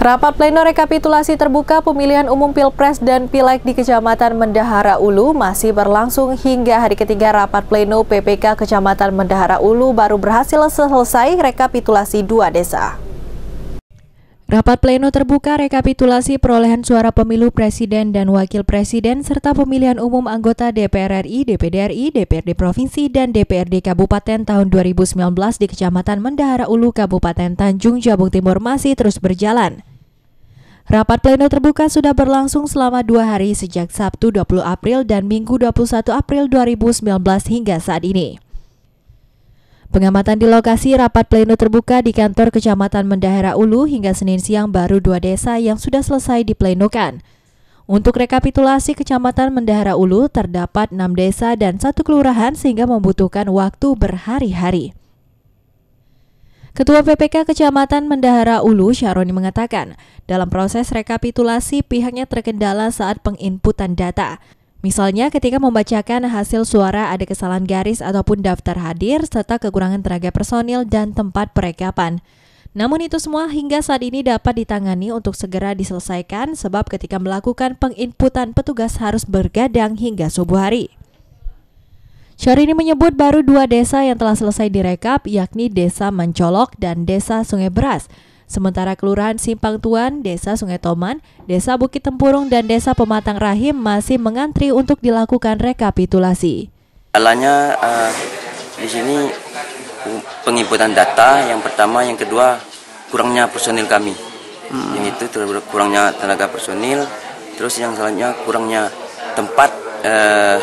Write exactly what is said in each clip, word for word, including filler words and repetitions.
Rapat pleno rekapitulasi terbuka pemilihan umum Pilpres dan Pileg di Kecamatan Mendahara Ulu masih berlangsung hingga hari ketiga rapat pleno P P K Kecamatan Mendahara Ulu baru berhasil selesai rekapitulasi dua desa. Rapat pleno terbuka rekapitulasi perolehan suara pemilu presiden dan wakil presiden serta pemilihan umum anggota D P R R I, D P D R I, D P R D Provinsi, dan D P R D Kabupaten tahun dua ribu sembilan belas di Kecamatan Mendahara Ulu, Kabupaten Tanjung Jabung Timur masih terus berjalan. Rapat pleno terbuka sudah berlangsung selama dua hari sejak Sabtu dua puluh April dan Minggu dua puluh satu April dua ribu sembilan belas hingga saat ini. Pengamatan di lokasi rapat pleno terbuka di kantor Kecamatan Mendahara Ulu hingga Senin siang baru dua desa yang sudah selesai diplenokan. Untuk rekapitulasi Kecamatan Mendahara Ulu terdapat enam desa dan satu kelurahan sehingga membutuhkan waktu berhari-hari. Ketua P P K Kecamatan Mendahara Ulu, Syaroni, mengatakan, dalam proses rekapitulasi pihaknya terkendala saat penginputan data. Misalnya ketika membacakan hasil suara ada kesalahan garis ataupun daftar hadir serta kekurangan tenaga personil dan tempat perekapan. Namun itu semua hingga saat ini dapat ditangani untuk segera diselesaikan sebab ketika melakukan penginputan petugas harus bergadang hingga subuh hari. Syahrini menyebut baru dua desa yang telah selesai direkap, yakni Desa Mencolok dan Desa Sungai Beras. Sementara Kelurahan Simpang Tuan, Desa Sungai Toman, Desa Bukit Tempurung, dan Desa Pematang Rahim masih mengantri untuk dilakukan rekapitulasi. Alanya uh, di sini penginputan data yang pertama, yang kedua kurangnya personil kami. Hmm. Yang itu kurangnya tenaga personil, terus yang selanjutnya kurangnya tempat uh,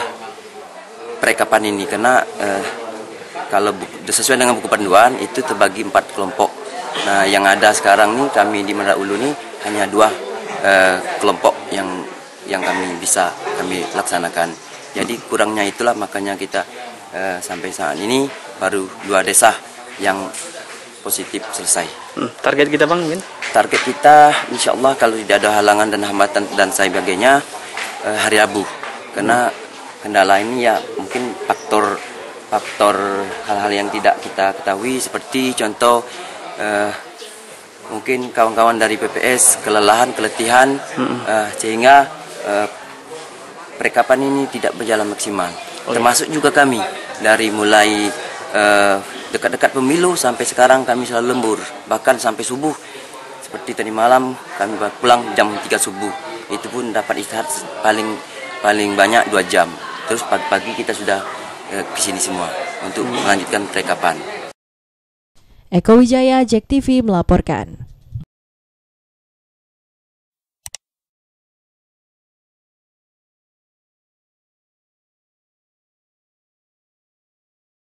perekapan ini karena uh, kalau sesuai dengan buku panduan itu terbagi empat kelompok. Nah, yang ada sekarang nih kami di Mendahara Ulu nih hanya dua uh, kelompok yang yang kami bisa kami laksanakan. Jadi kurangnya itulah makanya kita uh, sampai saat ini baru dua desa yang positif selesai. Hmm, target kita bang, Min? Target kita insya Allah kalau tidak ada halangan dan hambatan dan sebagainya uh, hari Rabu. Karena kendala ini ya mungkin faktor faktor hal-hal yang tidak kita ketahui seperti contoh uh, mungkin kawan-kawan dari P P S kelelahan, keletihan hmm. uh, sehingga uh, perekapan ini tidak berjalan maksimal. Oh, termasuk juga kami dari mulai uh, dekat-dekat pemilu sampai sekarang kami selalu lembur, bahkan sampai subuh seperti tadi malam kami pulang jam tiga subuh, itu pun dapat istirahat paling paling banyak dua jam. Terus pagi-pagi kita sudah uh, ke sini semua untuk melanjutkan perekapan. Eko Wijaya, Jack T V melaporkan.